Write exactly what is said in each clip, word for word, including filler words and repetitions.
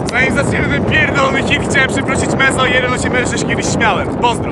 Zanim zaczniemy ten pierdolony hit, chciałem przeprosić Mezo i jeden się mężczyzn kiedyś śmiałem. Pozdro!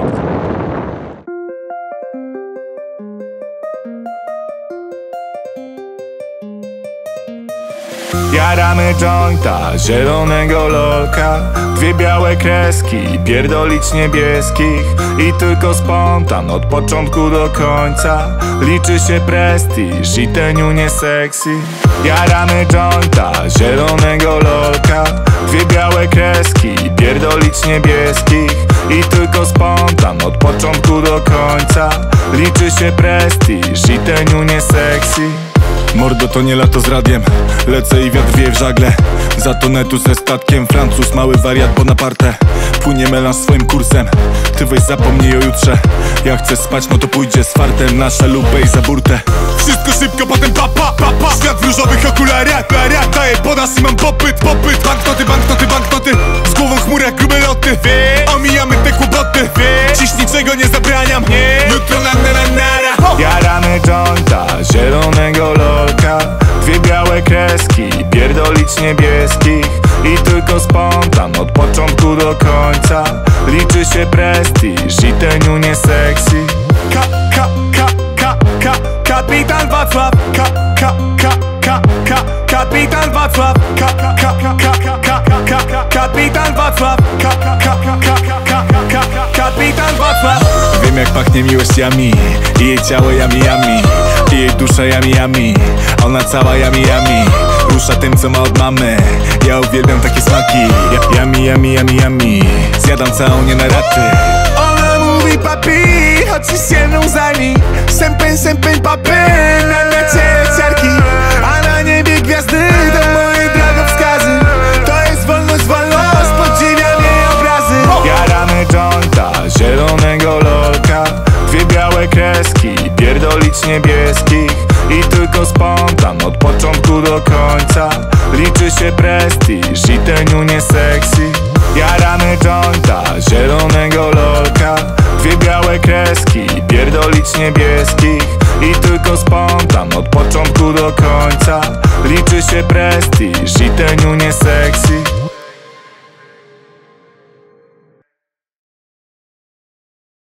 Jaramy jointa, zielonego lolka, dwie białe kreski, pierdolić niebieskich. I tylko spontan od początku do końca. Liczy się prestiż i teniu nie sexy. Jaramy jointa, zielonego lolka, dwie białe kreski, pierdolić niebieskich. I tylko spontan od początku do końca. Liczy się prestiż i teniu nie sexy. Mordo, to nie lato z radiem, lecę i wiatr wieje w żagle. Za tonetu ze statkiem, Francuz, mały wariat Bonaparte. Płynie melanż swoim kursem, ty weź zapomnij o jutrze. Jak chcesz spać, no to pójdzie z fartem na szalupę i za burtę. Wszystko szybko, potem papa, papa. Świat w różowych okularach, daję podas i mam popyt, popyt. Banknoty, banknoty, banknoty, z głową chmurę, grube loty. Omijamy te kłopoty, dziś niczego nie zabraniam. Jutro na na na nara. Jaramy jointa, zielonego lolka, dwie białe kreski, pierdolić niebieskich. I tylko spontan od początku do końca. Liczy się prestiż i teniu nie sexy. Ka, ka, ka, ka, ka, kapitan Wacław. Ka, ka, ka, ka, ka, kapitan Wacław. Ka, ka, ka, ka, ka, ka, ka, kapitan Wacław. Ka, ka, ka, ka, ka, ka, kapitan Wacław. Wiem jak pachnie miłościami i jej ciało yami yami, i jej dusza yami yami, ona cała yami yami. Rusza tym co ma od mamy, ja uwielbiam takie smaki. Yami yami yami yami, zjadam całą nie na raty. Ona mówi papi, chodź się mną zajmij. Sępeń, sępeń papy, na mecie ciarki, a na niebie gwiazdy to moje drogowskazy. To jest wolność, wolność, podziwiam jej obrazy. Jaramy jointa, zielonego lolka, dwie białe kreski, pierdolić niebieskich. I tylko spontan od początku do końca. Liczy się prestiż i teniu nie sexy. Jaramy jointa, zielonego lolka, dwie białe kreski, pierdolić niebieskich. I tylko spontan od początku do końca. Liczy się prestiż i teniu nie sexy.